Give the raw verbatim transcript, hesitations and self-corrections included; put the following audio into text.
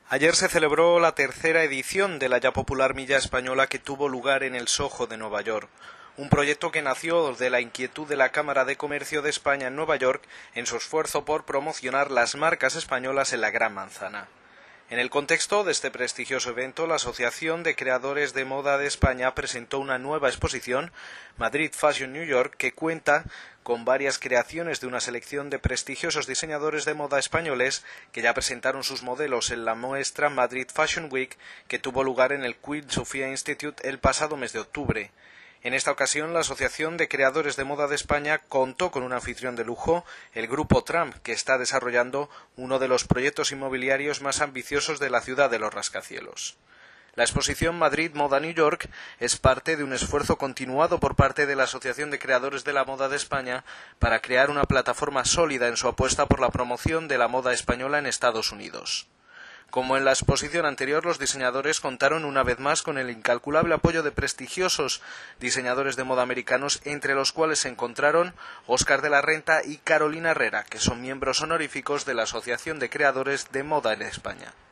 Ayer se celebró la tercera edición de la ya popular Milla Española que tuvo lugar en el Soho de Nueva York, un proyecto que nació de la inquietud de la Cámara de Comercio de España en Nueva York en su esfuerzo por promocionar las marcas españolas en la Gran Manzana. En el contexto de este prestigioso evento, la Asociación de Creadores de Moda de España presentó una nueva exposición, Madrid Fashion New York, que cuenta con varias creaciones de una selección de prestigiosos diseñadores de moda españoles que ya presentaron sus modelos en la muestra Madrid Fashion Week, que tuvo lugar en el Queen Sofia Institute el pasado mes de octubre. En esta ocasión, la Asociación de Creadores de Moda de España contó con un anfitrión de lujo, el Grupo Trump, que está desarrollando uno de los proyectos inmobiliarios más ambiciosos de la ciudad de los rascacielos. La exposición Madrid Moda New York es parte de un esfuerzo continuado por parte de la Asociación de Creadores de la Moda de España para crear una plataforma sólida en su apuesta por la promoción de la moda española en Estados Unidos. Como en la exposición anterior, los diseñadores contaron una vez más con el incalculable apoyo de prestigiosos diseñadores de moda americanos, entre los cuales se encontraron Óscar de la Renta y Carolina Herrera, que son miembros honoríficos de la Asociación de Creadores de Moda en España.